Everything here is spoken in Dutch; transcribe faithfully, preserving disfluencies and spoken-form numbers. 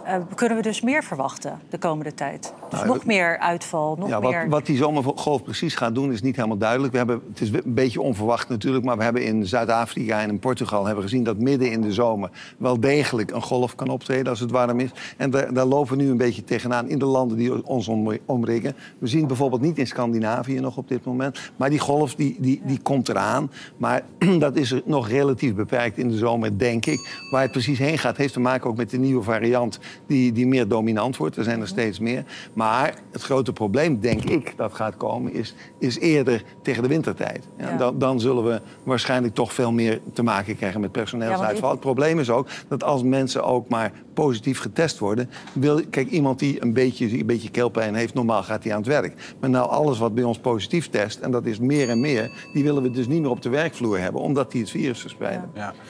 Uh, kunnen we dus meer verwachten de komende tijd? Dus nou, nog meer uitval, nog ja, meer... Wat, wat die zomergolf precies gaat doen is niet helemaal duidelijk. We hebben, het is een beetje onverwacht natuurlijk, maar we hebben in Zuid-Afrika en in Portugal hebben gezien dat midden in de zomer wel degelijk een golf kan optreden als het warm is. En daar, daar lopen we nu een beetje tegenaan in de landen die ons omringen. We zien het bijvoorbeeld niet in Scandinavië nog op dit moment. Maar die golf die, die, die komt eraan. Maar dat is er nog relatief beperkt in de zomer, denk ik. Waar het precies heen gaat, heeft te maken ook met de nieuwe variant die, die meer dominant wordt. Er zijn er steeds meer. Maar het grote probleem, denk ik, dat gaat komen, is, is eerder tegen de wintertijd. Ja, ja. Dan, dan zullen we waarschijnlijk toch veel meer te maken krijgen met personeelsuitval. Ja, ik... Het probleem is ook dat als mensen ook maar positief getest worden, wil, kijk, iemand die een beetje, een beetje keelpijn heeft, normaal gaat hij aan het werk. Maar nou, alles wat bij ons positief test, en dat is meer en meer, die willen we dus niet meer op de werkvloer hebben, omdat die het virus verspreiden. Ja. Ja.